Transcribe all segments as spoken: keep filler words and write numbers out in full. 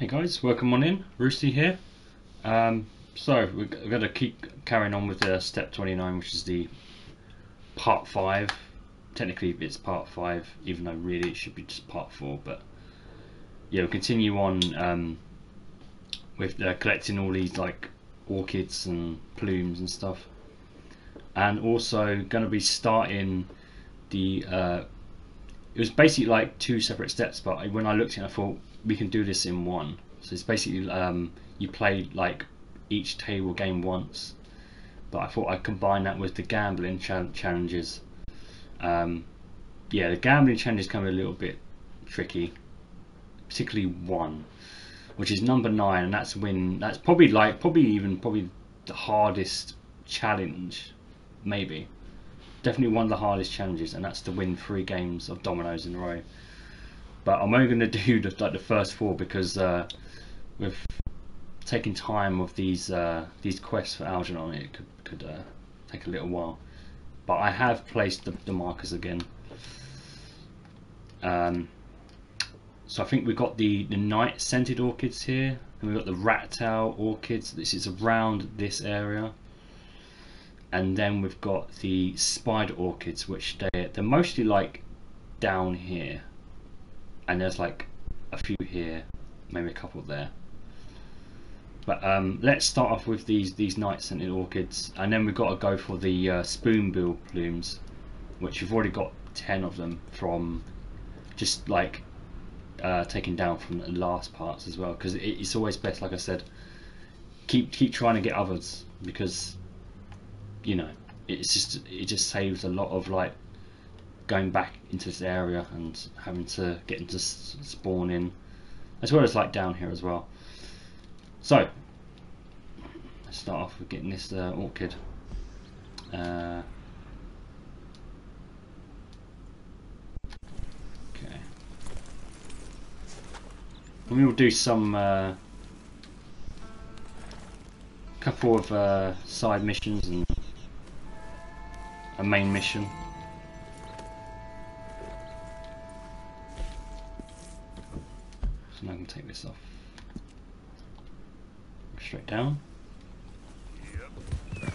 Hey guys, welcome on in. Roosty here. Um, so we're going to keep carrying on with the step twenty-nine, which is the part five. Technically it's part five, even though really it should be just part four. But yeah, we'll continue on um, with uh, collecting all these like orchids and plumes and stuff, and also going to be starting the. Uh, it was basically like two separate steps, but when I looked at it, I thought we can do this in one. So it's basically um, you play like each table game once, but I thought I'd combine that with the gambling cha challenges. Um, yeah, the gambling challenges can be a little bit tricky, particularly one, which is number nine, and that's win. That's probably like probably even probably the hardest challenge, maybe. Definitely one of the hardest challenges, and that's to win three games of dominoes in a row. But I'm only going to do the, like the first four because uh, with taking time with these uh, these quests for Algernon, it could, could uh, take a little while. But I have placed the, the markers again. Um, so I think we've got the, the night scented orchids here, and we've got the rat tail orchids. This is around this area. And then we've got the spider orchids, which they they're mostly like down here, and there's like a few here, maybe a couple there. But um, let's start off with these these night scented orchids, and then we've got to go for the uh, spoonbill plumes, which we've already got ten of them from just like uh, taken down from the last parts as well. Because it, it's always best, like I said, keep keep trying to get others, because you know it's just it just saves a lot of like going back into this area and having to get into spawn in, as well as like down here as well. So let's start off with getting this uh, orchid. Uh, okay, and we will do some uh, couple of uh, side missions and a main mission. So now I can take this off. Straight down. Yep.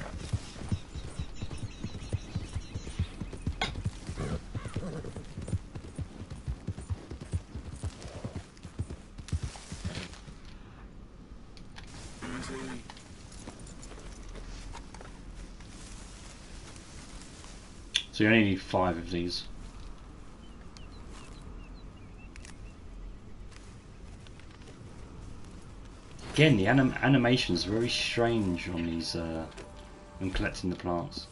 So you only need five of these. Again, the anim animation is very strange on these uh, when collecting the plants.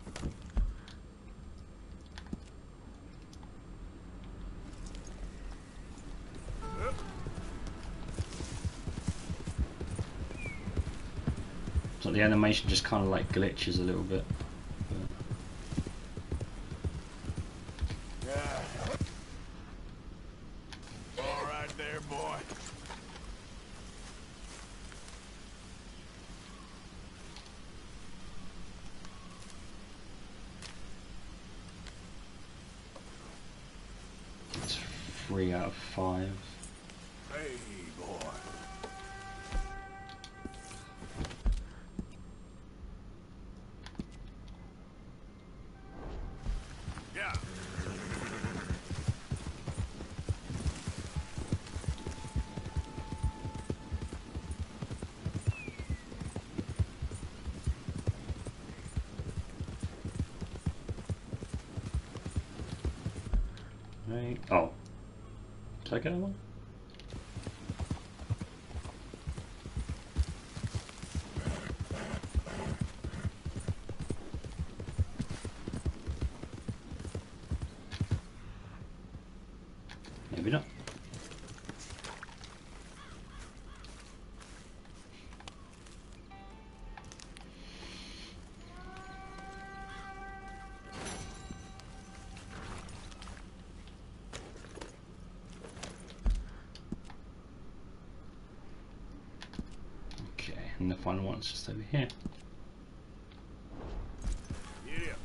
So the animation just kind of like glitches a little bit. All right there, boy. It's three out of five. Hey, boy. Yeah. Right. Oh, did I get one? Maybe not. Okay, and the final one's just over here. Yeah.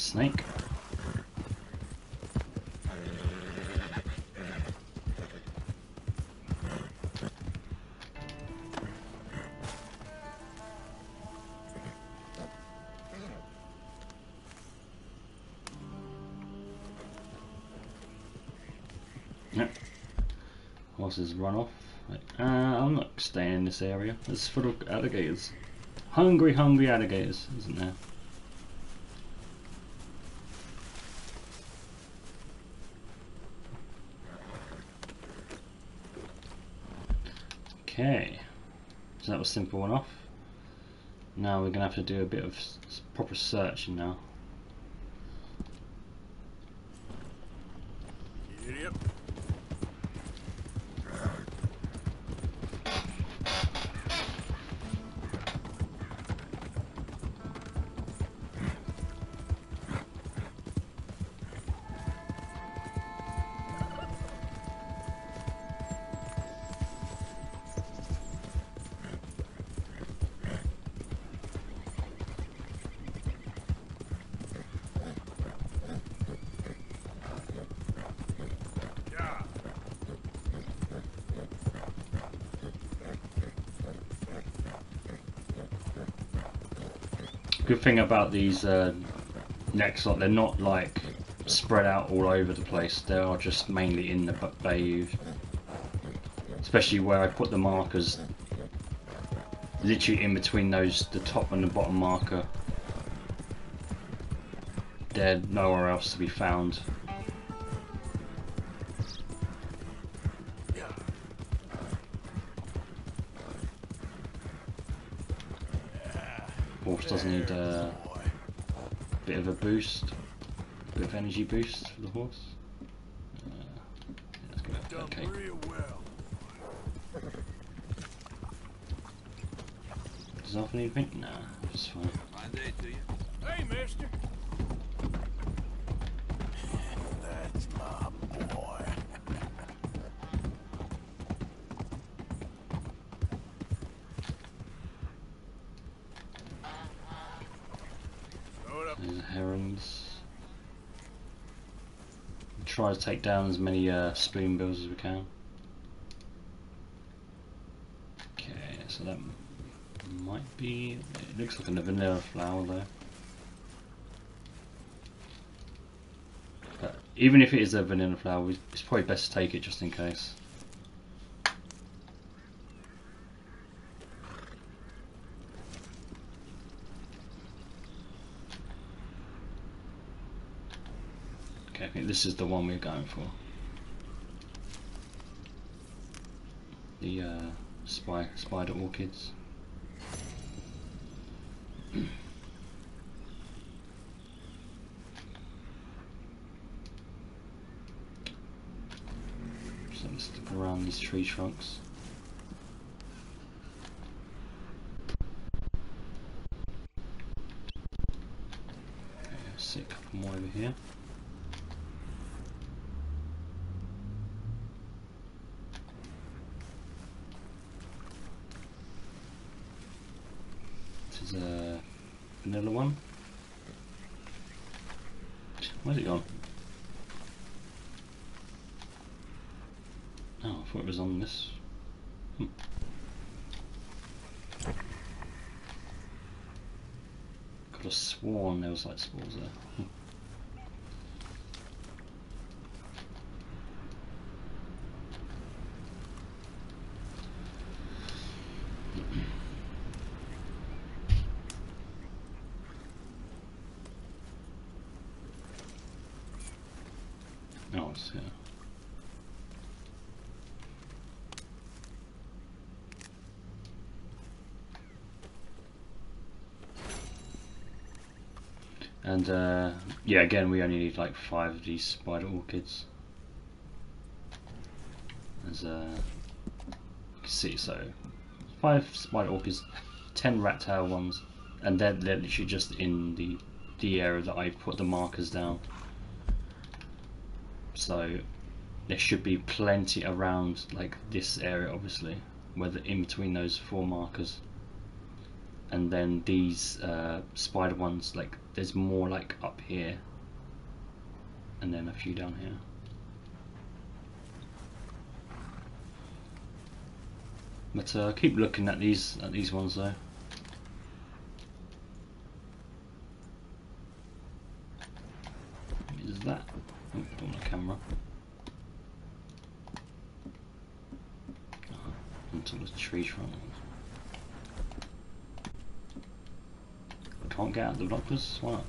snake. Yep. Horses run off. Uh, I'm not staying in this area. It's full of alligators. Hungry, hungry alligators, isn't there? Okay, so that was simple enough. Now we're gonna have to do a bit of s proper searching now. Idiot. Good thing about these uh, necks, like they're not like spread out all over the place. They are just mainly in the bayou, especially where I put the markers, literally in between those, the top and the bottom marker. They're nowhere else to be found. Horse does need a bit of a boost, a bit of energy boost for the horse. Uh, yeah, let's go. Okay. Does that offer anything? Nah, it's fine. Hey, mister. That's my boy. There's herons. Try to take down as many uh, spoonbills as we can. Okay, so that might be. It looks like a vanilla flower though. But even if it is a vanilla flower, it's probably best to take it just in case. Okay, I think this is the one we're going for. The uh, spy, spider orchids. So let's look around these tree trunks. Okay, see a couple more over here. This is a vanilla one. Where's it gone? Oh, I thought it was on this. Hmm. Could have sworn there was like spores there. Hmm. Oh, it's here. And uh, yeah, again, we only need like five of these spider orchids. As uh, you can see, so five spider orchids, ten rat tail ones, and they're, they're literally just in the the area that I've put the markers down. So there should be plenty around like this area, obviously, whether in between those four markers. And then these uh, spider ones, like there's more like up here and then a few down here. But uh, keep looking at these at these ones though. What is that? Oh, on the camera. Oh, onto the tree trunk. I can't get out the blockers. Why not?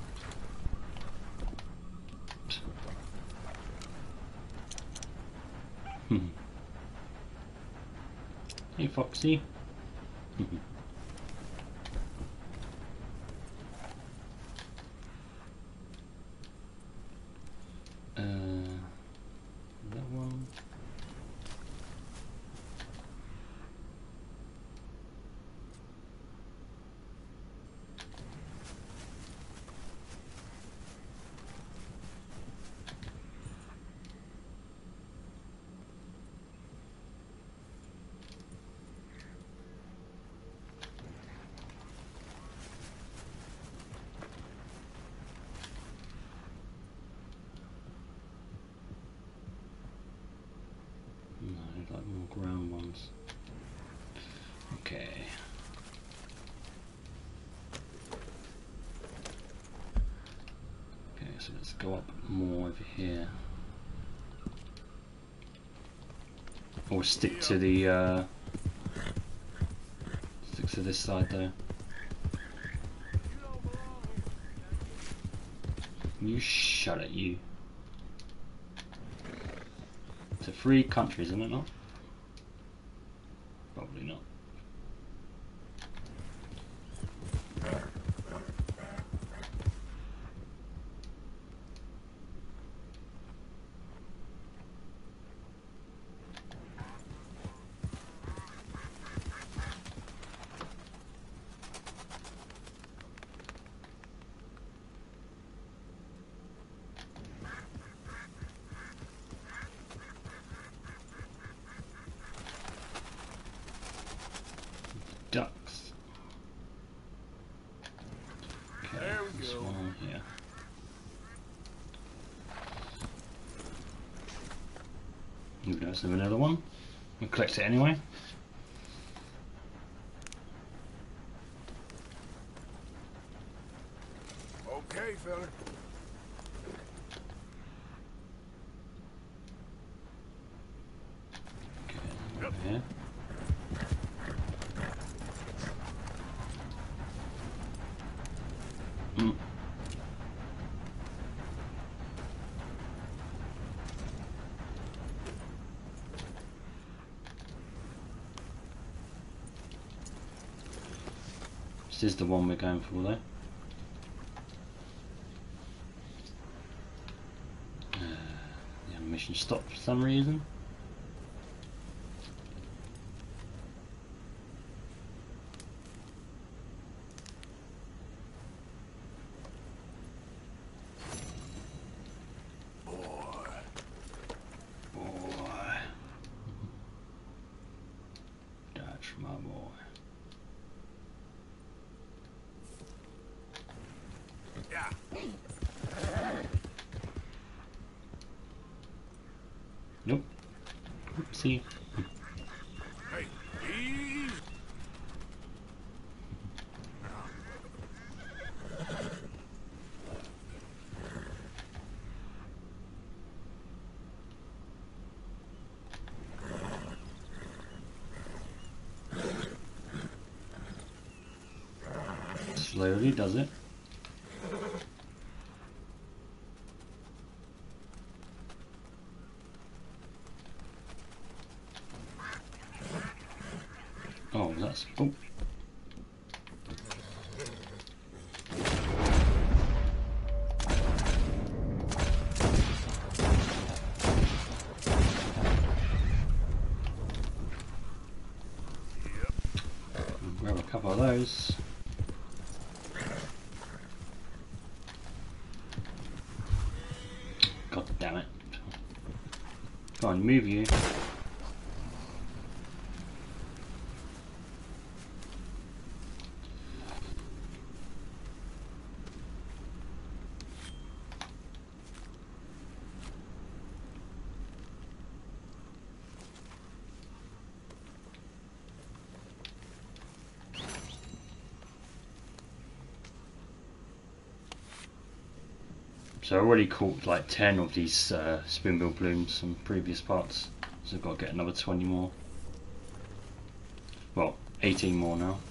Hmm. Hey Foxy. uh, that one. Like more ground ones. Okay. Okay, so let's go up more over here. Or stick to the uh, stick to this side though. You shut it, you. It's a free country, isn't it not? Probably not. Ducks. Okay, There we this go. one here. Maybe there's another one. We'll collect it anyway. Okay, fella. Okay, over here. Mm. This is the one we're going for though. Uh, the animation stopped for some reason. My boy. Yeah. Nope. Oopsie. Hey, easy. Slowly does it. Oh, that's oh. Grab a couple of those. God damn it. Go on, move you. So I already caught like ten of these uh, spoonbill blooms from previous parts, so I've got to get another twenty more. Well, eighteen more now.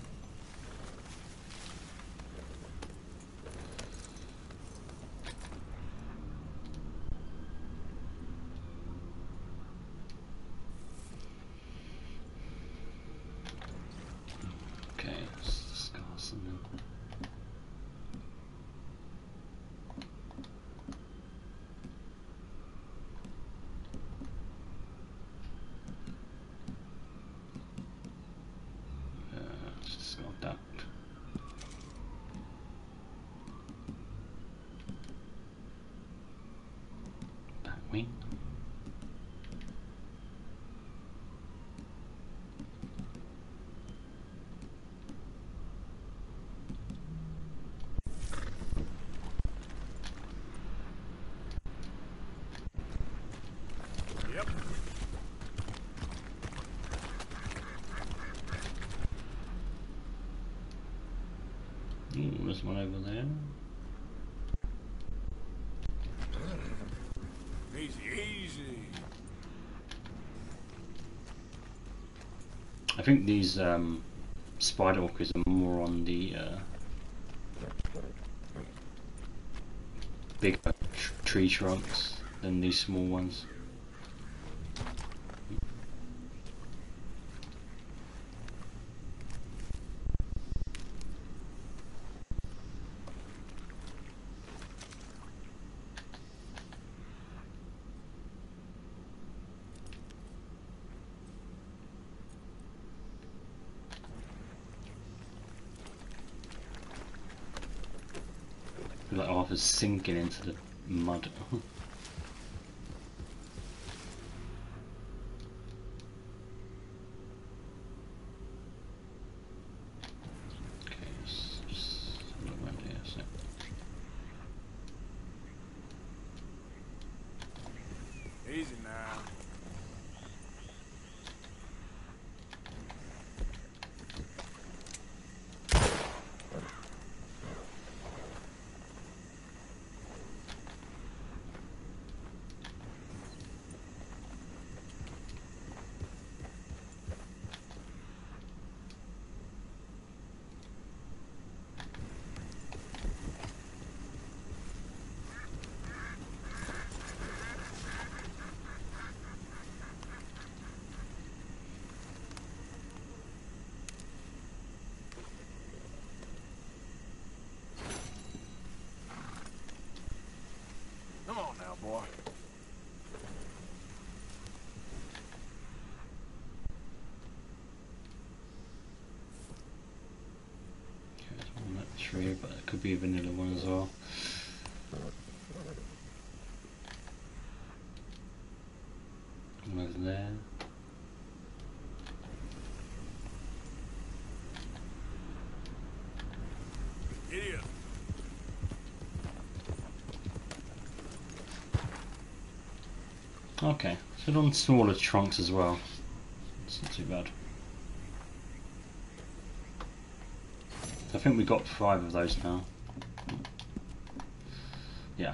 Okay, let's discard something. That wing. Yep. Ooh, there's one over there. Easy, easy. I think these um, spider orchids are more on the uh, bigger tr tree trunks than these small ones. Like Arthur's sinking into the mud. Okay, let's just look around here. So. Easy now. Come on now, boy. Okay, there's one on that tree, but it could be a vanilla one as well. One over there. Idiot. Okay, so they're on smaller trunks as well. It's not too bad. I think we got five of those now. Yeah.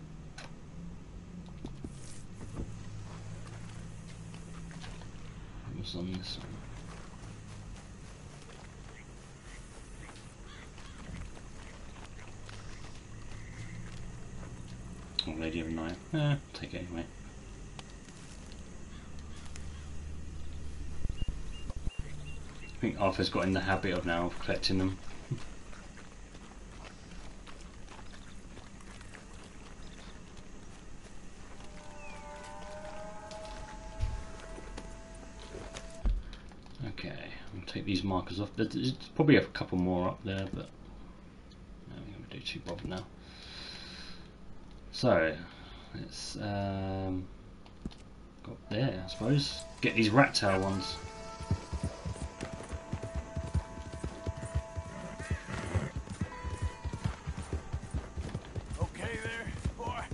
It was on this one. Oh, Lady of Night. Eh, take it anyway. I think Arthur's got in the habit of now of collecting them. Okay, I'll take these markers off. There's probably a couple more up there, but no, I'm going to do too bothered now. So, let's um, go up there, I suppose. Get these rat tail ones. Okay there, boy.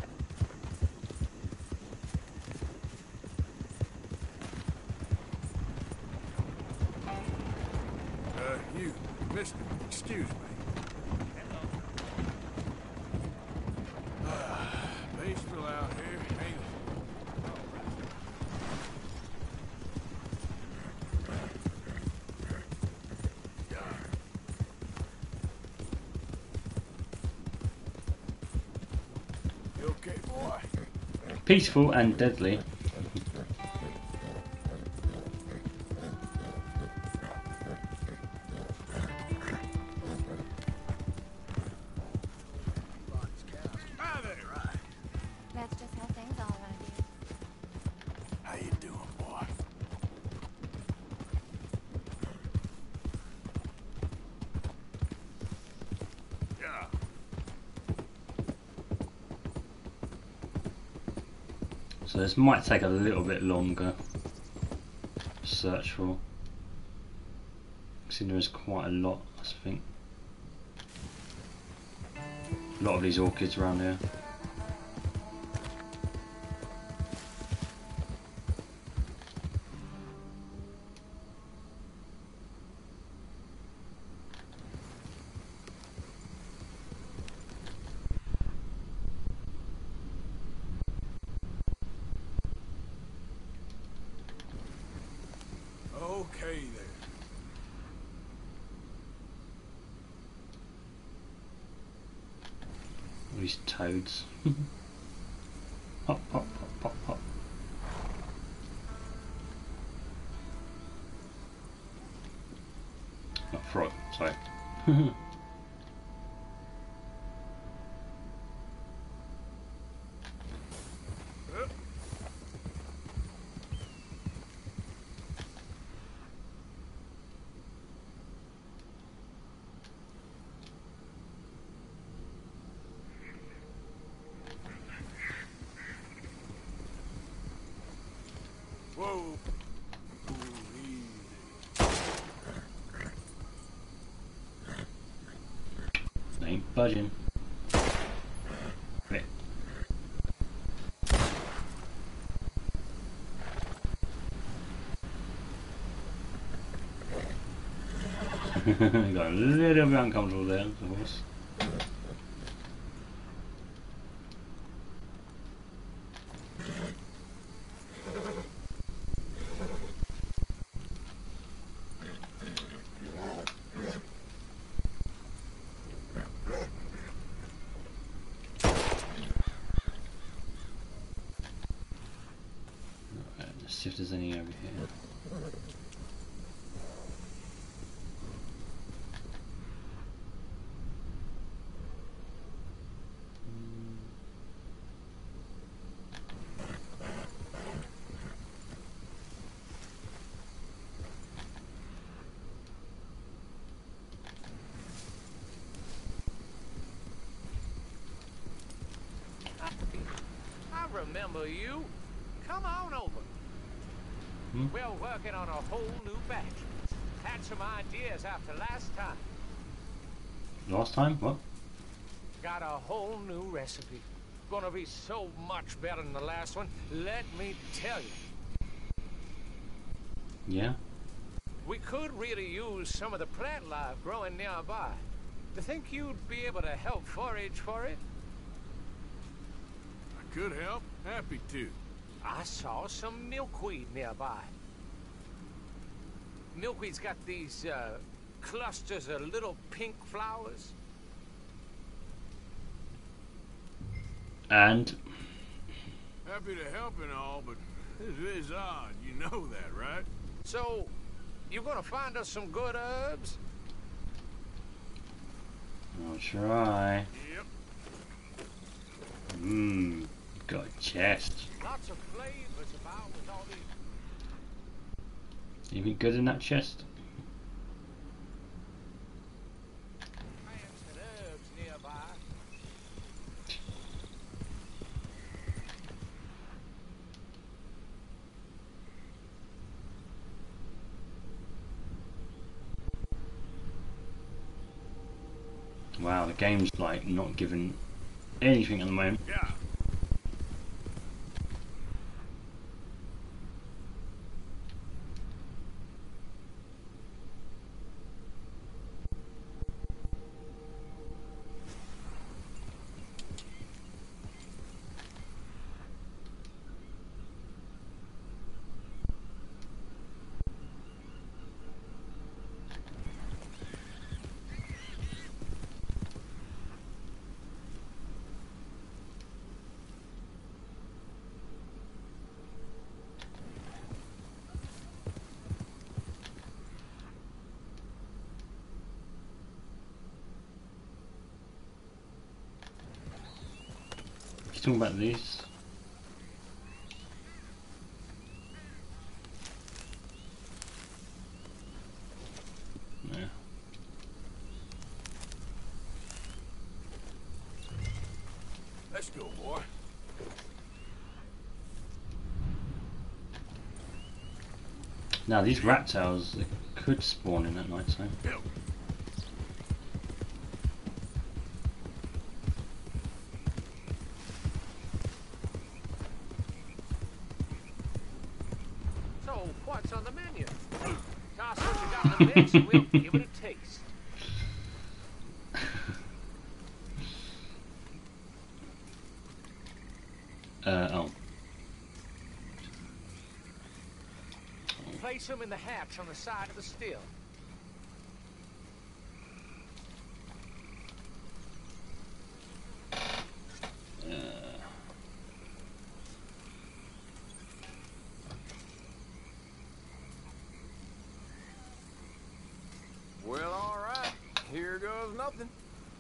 Uh, you, mister, excuse me. Okay, boy. Peaceful and deadly. Hi there. That's just how things are around you. How you doing, boy? Yeah. So this might take a little bit longer to search for. See, there is quite a lot, I think. A lot of these orchids around here. Okay then. All these toads. Hop, hop, hop, hop, hop. Not frog, sorry. Whoa. Ooh, easy. Ain't budging. Right. Got a little bit uncomfortable there, of course. Right, let's see if there's any over here. I remember you. Come on over. Hmm? We're working on a whole new batch. Had some ideas after last time. Last time? What? Got a whole new recipe. Gonna be so much better than the last one. Let me tell you. Yeah? We could really use some of the plant life growing nearby. Do you think you'd be able to help forage for it? I could help. Happy to. I saw some milkweed nearby. Milkweed's got these uh, clusters of little pink flowers. And Happy to help and all, but this is odd. You know that, right? So, you gonna find us some good herbs? I'll try. Yep. Mmm, got a chest. Lots of flavors about with all these. Anything good in that chest? Plants and herbs nearby. Wow, the game's like not giving anything at the moment. Yeah. You talking about these? Yeah. Let's go, boy. Now these rat tails, they could spawn in at night time. Help. So, what's on the menu? Toss what you got in the mix and we'll give it a taste. Uh, oh. Place them in the hatch on the side of the still. Uh, Well, all right. Here goes nothing.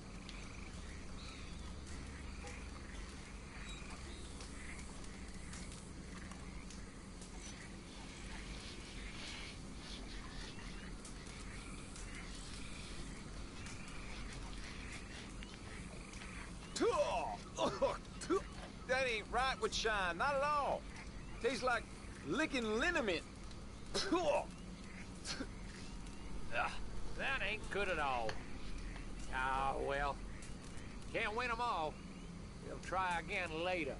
That ain't right with Shine, not at all. Tastes like licking liniment. Ugh, that ain't good at all. Ah, well. Can't win them all. We'll try again later.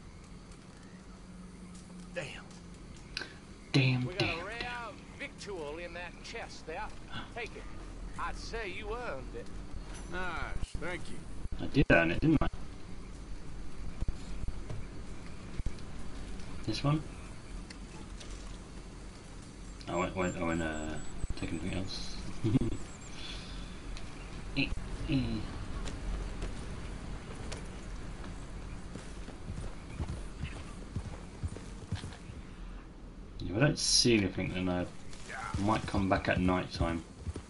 Damn. damn, We got damn. a rare victual in that chest there. Take it. I'd say you earned it. Nice, thank you. I did earn it, didn't I? This one? I went, went, I went, uh, take anything else. Eh, eh. If I don't see anything, then I might come back at night time.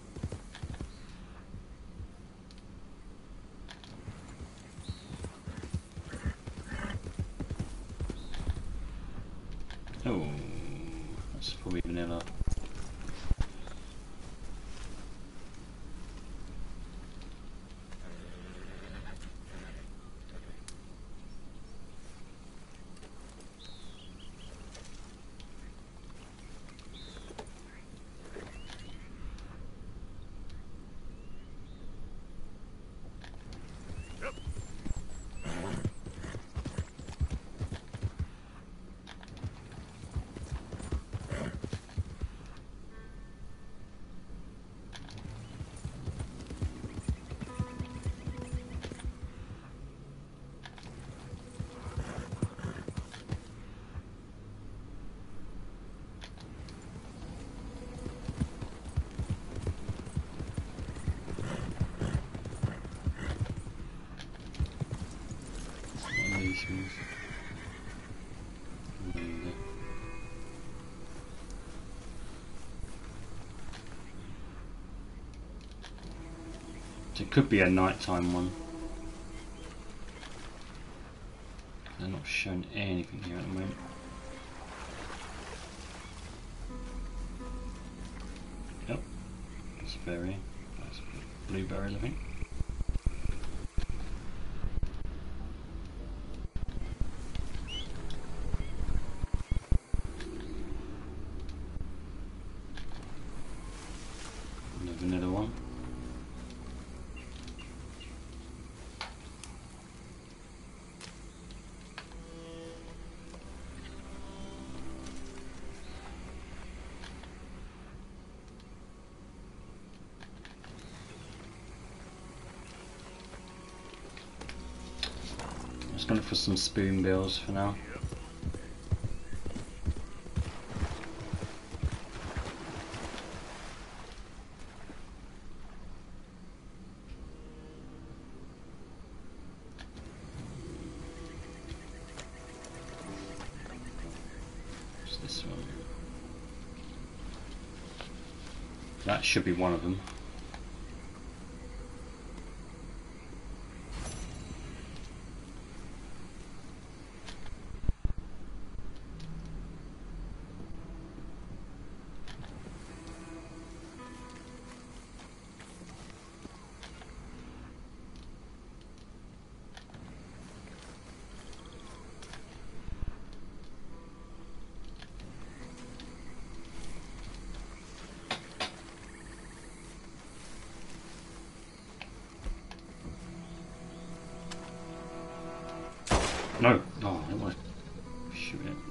Oh, that's probably vanilla. What are these things? There you go. It could be a nighttime one. They're not showing anything here at the moment. Yep, that's berry. That's blueberries, I think. And the vanilla one. Just gonna look for some spoonbills for now. What's this one? That should be one of them. No. Oh, I want to shoot it.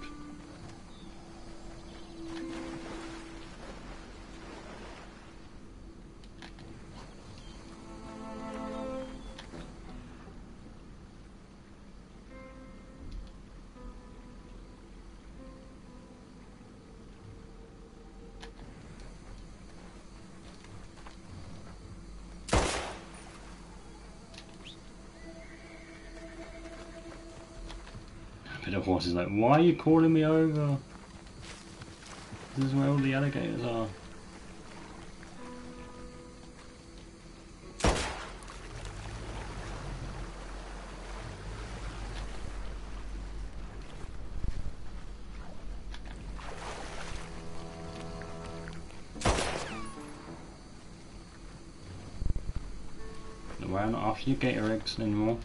The horse is like, why are you calling me over? This is where all the alligators are. No, we're not after your gator eggs anymore.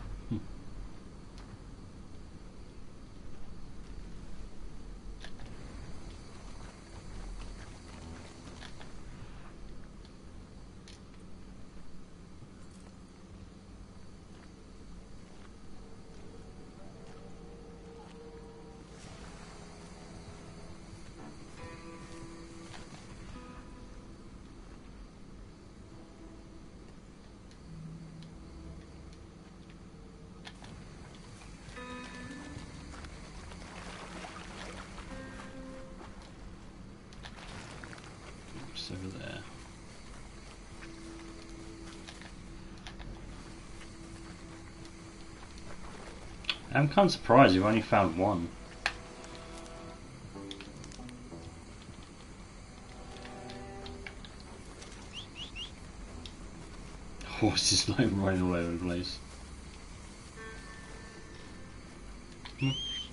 Over there. I'm kind of surprised you've only found one. Horse is like running all over the place. Hmm.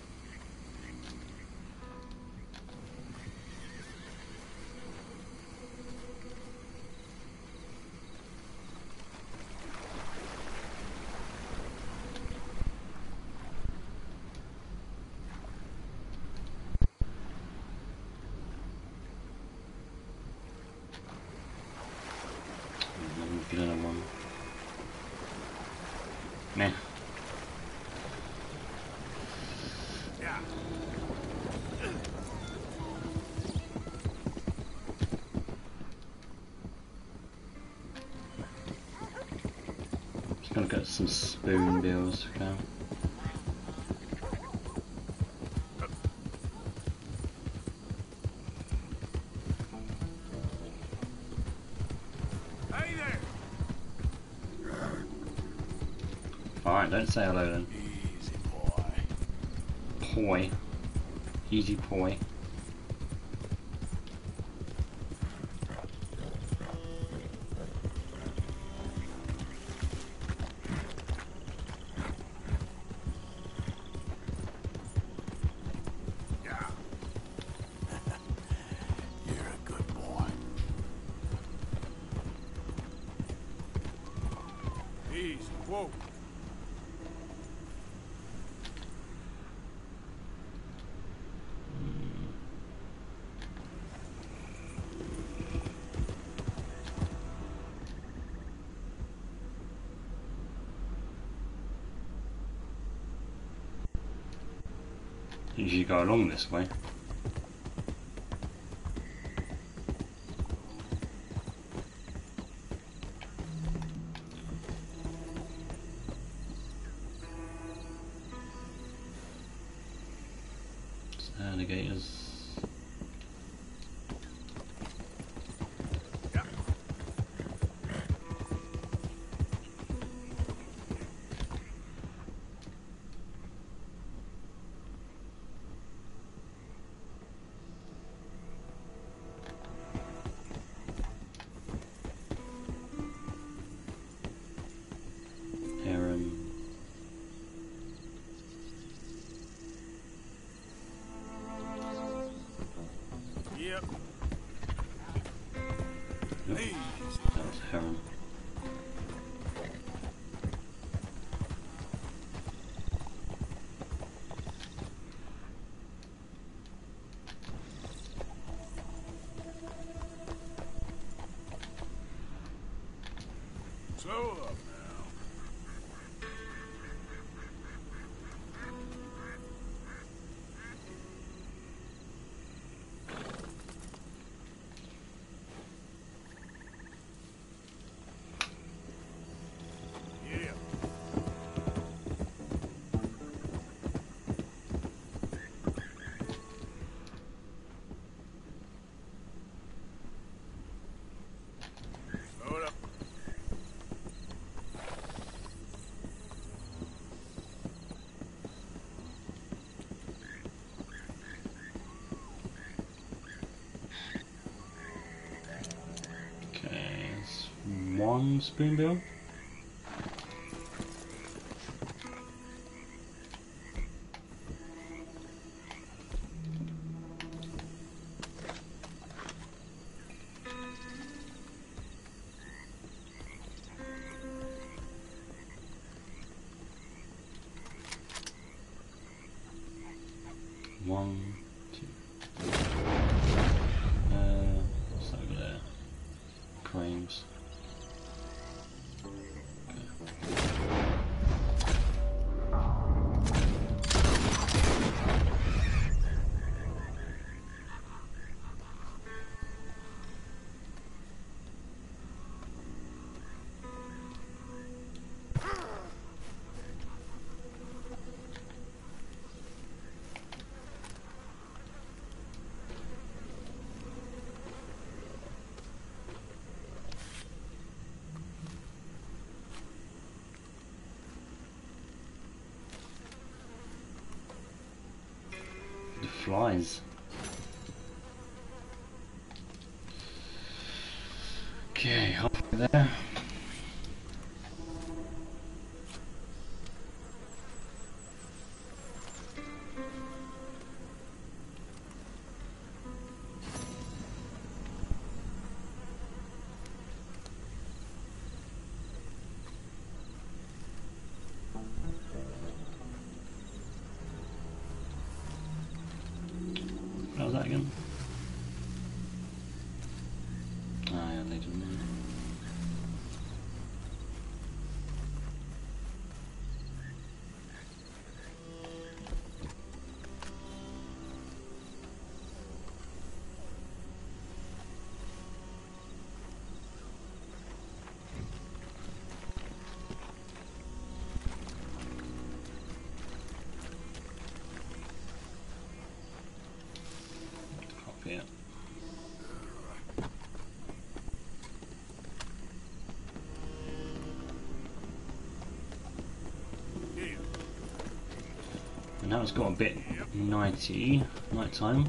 Get another one. Meh. Yeah. Just gonna get some spoon bills now. Hey there. Alright, don't say hello then. Easy boy. Poi. Easy poi. Yeah. You're a good boy. Easy. Whoa. Usually go along this way. Alligators. Heron. Yep. Nope. Easy. That was a heron. Slow up now. one spoonbill. One, two. Uh, what's over there? Cranes. The flies. Okay, halfway there. What was that again? Ah, yeah, they didn't know. Copy it. Here. And now it's got a bit nighty, night time.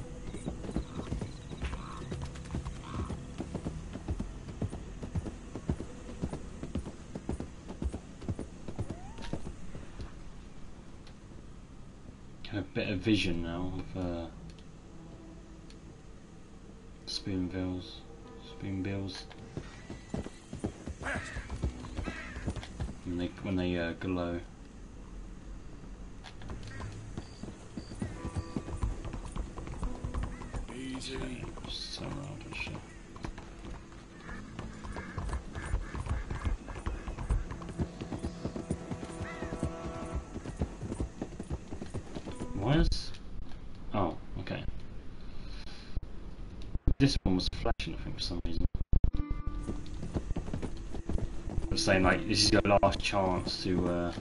Got a bit of vision now of uh, spoonbills, spoonbills. When they when they uh, glow. Easy. Just turn around and shit. Why is? Oh, okay. This one was flashing, I think, for some reason. I was saying like this is your last chance to uh,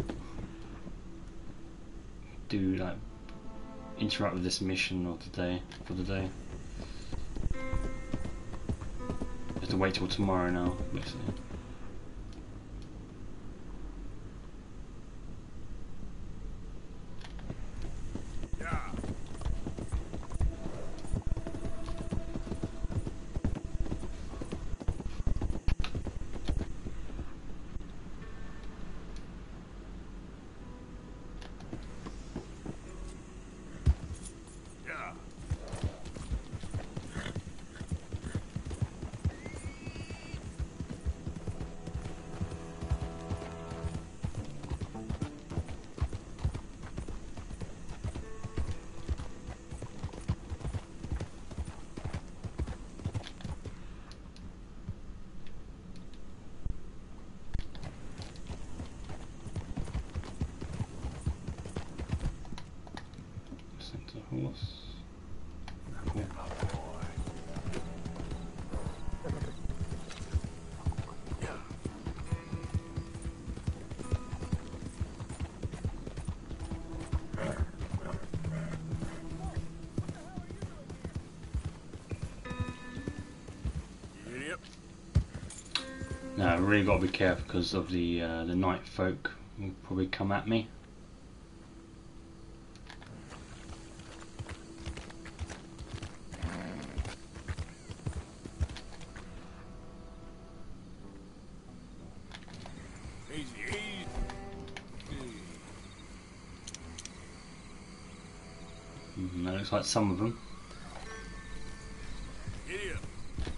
do like interact with this mission of the day for the day. You have to wait till tomorrow now, basically. Yeah. Yeah. Center horse. Cool. Yep. Now I really got to be careful because of the uh, the night folk will probably come at me. Mm, that looks like some of them. Giddy up.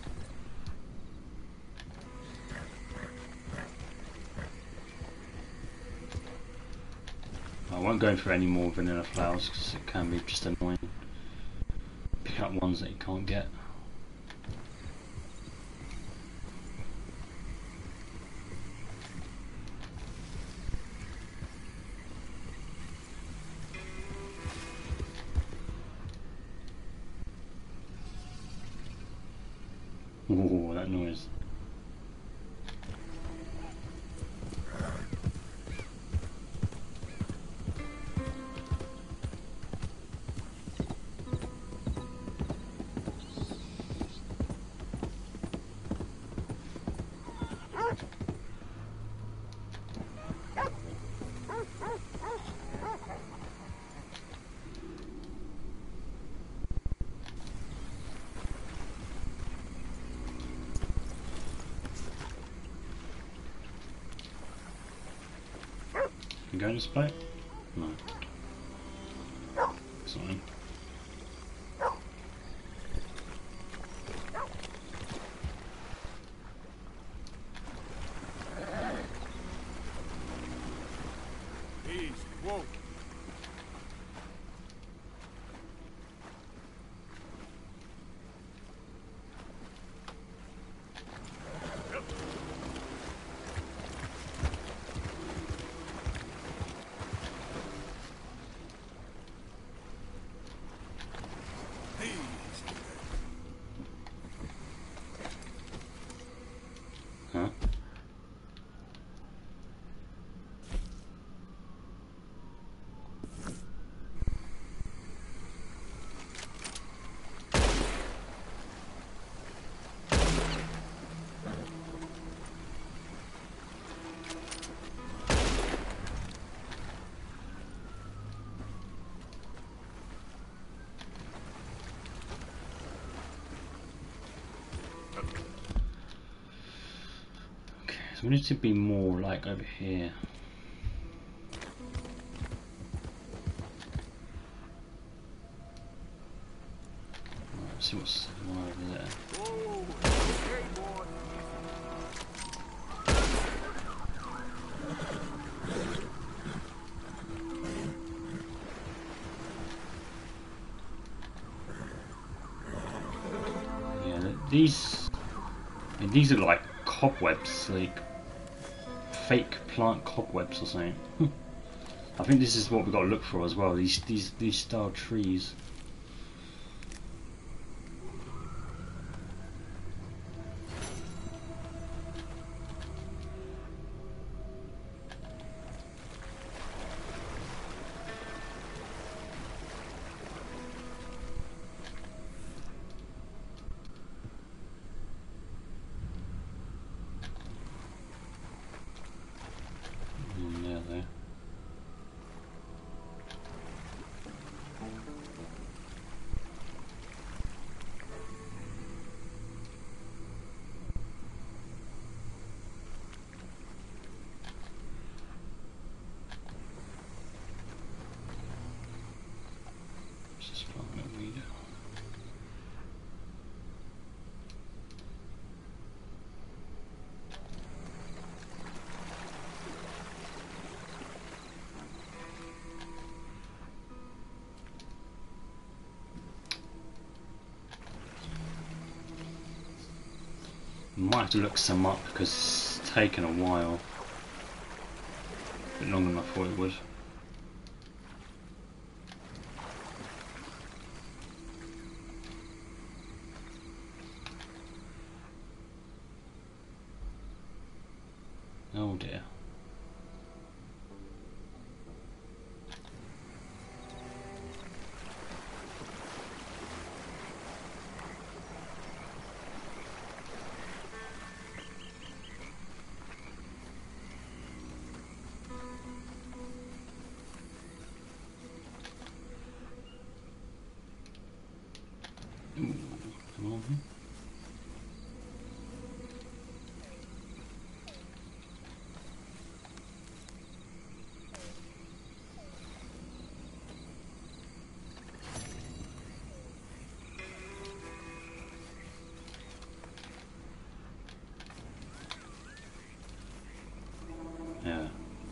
I won't go for any more vanilla flowers because it can be just annoying. Pick up ones that you can't get. Ooh, that noise. You going to split? No. Sorry. Easy. Whoa. Huh? Okay, so we need to be more like over here. Right, let's see what's more over there. Whoa. Hey, boy. Yeah, th- these and these are like cobwebs, like fake plant cobwebs or something. I think this is what we've got to look for as well. These these these style trees. Mm, yeah, there. Let's just plant a weed. Might have to look some up because it's taken a while. A bit longer than I thought it would. Oh dear.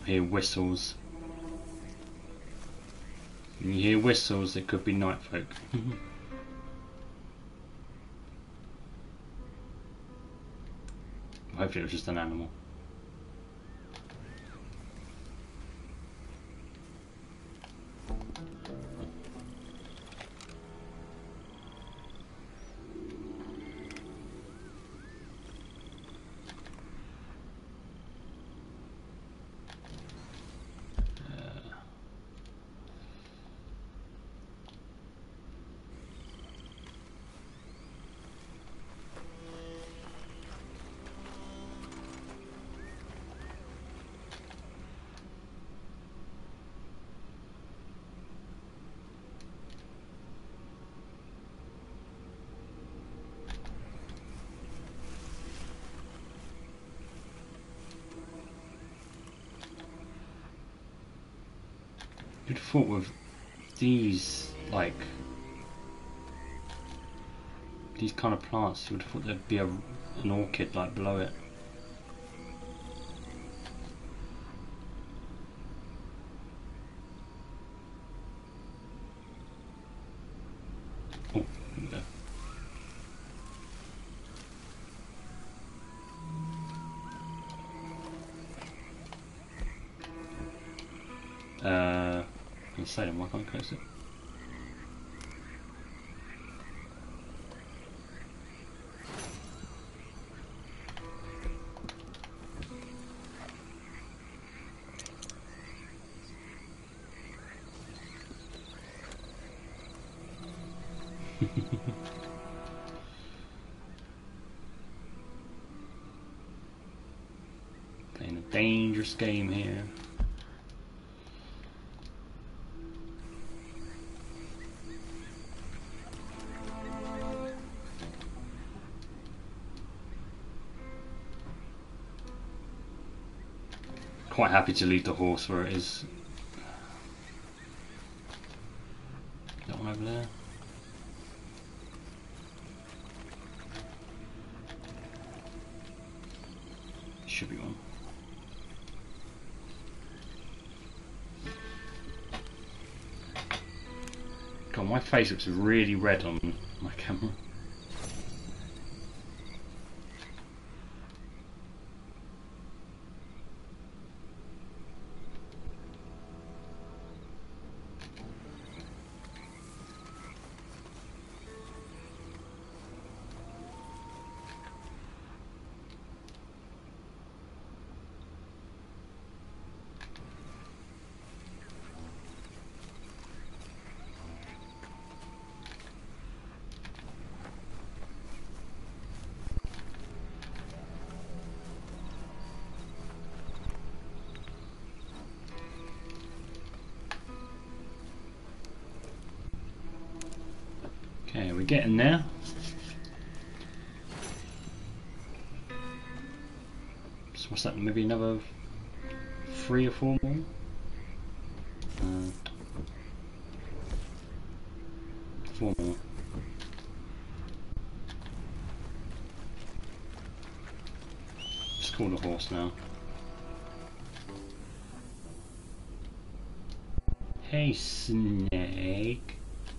hear whistles. When you hear whistles, it could be night folk. Hopefully it was just an animal. You'd have thought with these, like, these kind of plants, you would have thought there'd be a, an orchid, like, below it. Oh, there we go. Uh, I say them, why can't I close it? Playing a dangerous game here. Quite happy to leave the horse where it is. That one over there. Should be one. God, my face looks really red on my camera. Okay, we're getting there. So what's that? Maybe another three or four more? Uh, four more. Just call the horse now. Hey, Snake.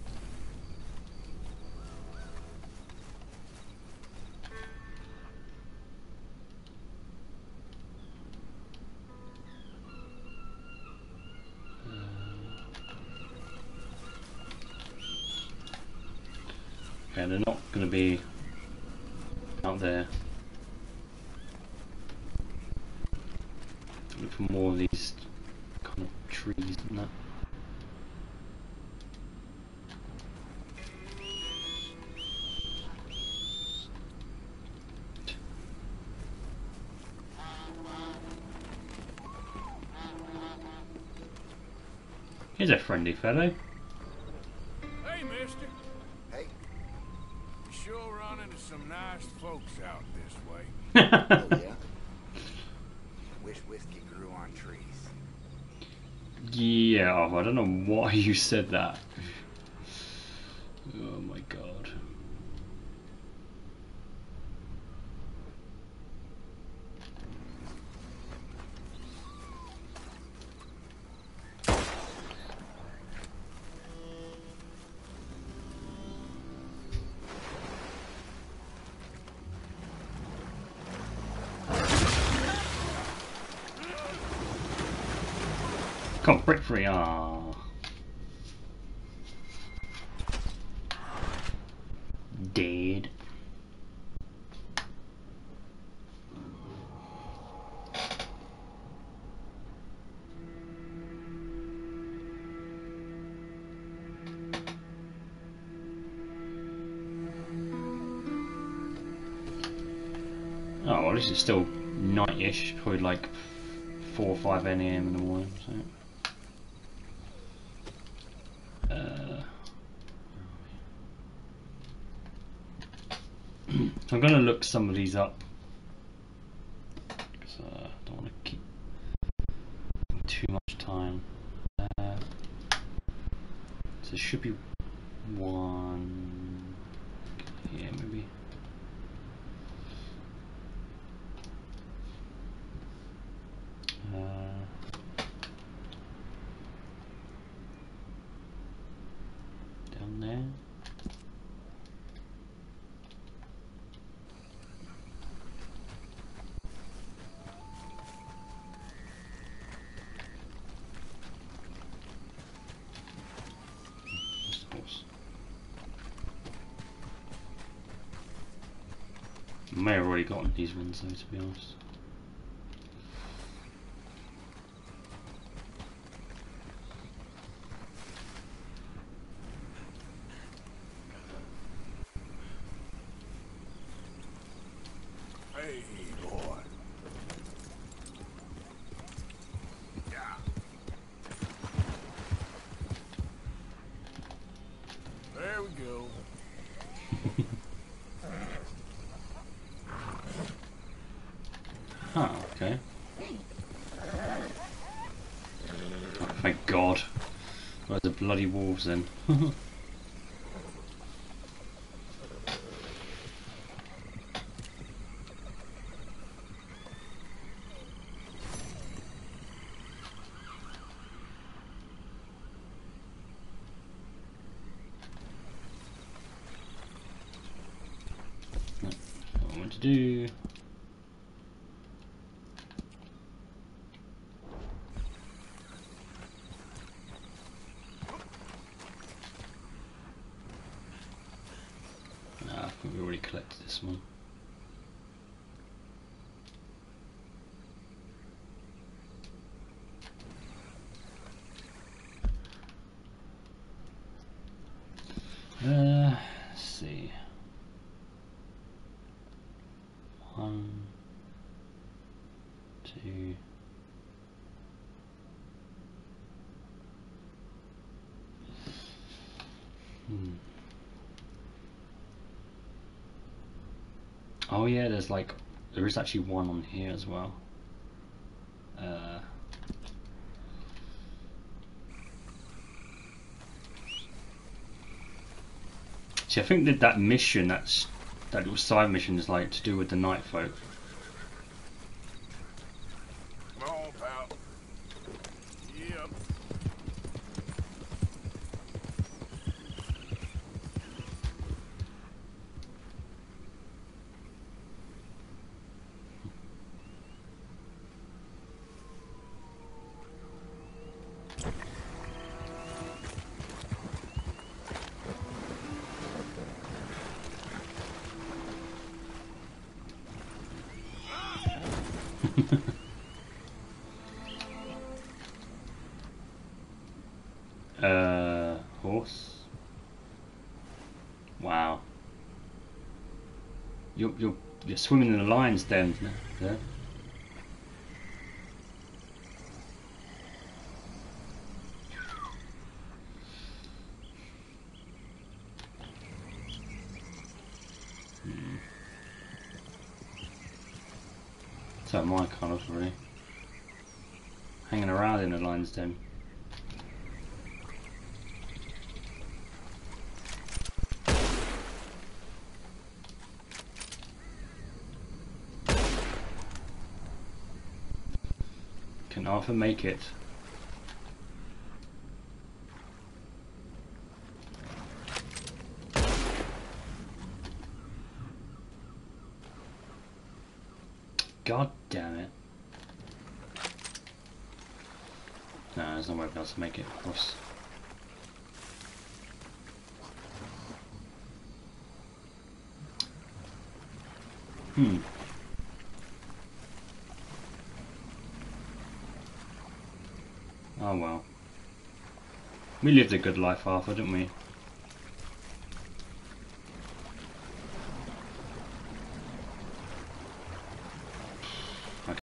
Okay, they're not going to be out there. Look for more of these kind of trees and that. Here's a friendly fellow. Hey, mister. Hey. You sure run into some nice folks out this way. Oh, yeah? Wish whiskey grew on trees. Yeah, oh, I don't know why you said that. Oh my god. Come on, break free. Ah. Dead. Oh, well, this is still night-ish, probably like four or five a m in the morning. So, uh, so I'm going to look some of these up because uh, I don't want to keep too much time. Uh, so there should be one here, maybe. Uh, down there. May have already gotten these ones though, to be honest. Hey, boy. Yeah. There we go. Ah, okay. Oh, thank God. Where's the bloody wolves then? What I want to do. Nah, I think we already collected this one. Uh, let's see. One, two. Hmm. Oh yeah, there's like, there is actually one on here as well. Uh, see, I think that that mission, that's that little side mission, is like to do with the night folk. Come on, pal. Yep. uh, horse. Wow. You're you're you're swimming in the lion's den. Yeah. So my kind of really hanging around in the lion's den. Can Arthur make it? God damn it. No, there's no way we'll be able to make it across. Hmm. Oh well. We lived a good life, Arthur, didn't we?